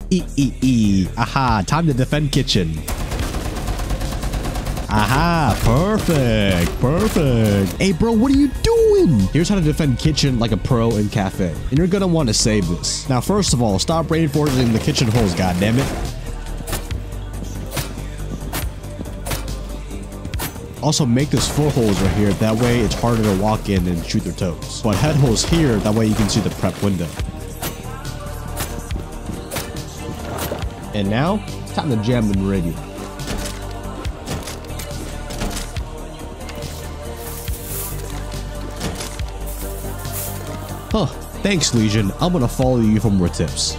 Aha, time to defend kitchen. Aha, perfect. Hey, bro, what are you doing? Here's how to defend kitchen like a pro in cafe. And you're gonna want to save this. Now, first of all, stop reinforcing the kitchen holes, goddammit. Also, make this 4 holes right here. That way, it's harder to walk in and shoot their toes. But head holes here. That way, you can see the prep window. And now, it's time to jam the meridian. Huh, thanks Legion, I'm gonna follow you for more tips.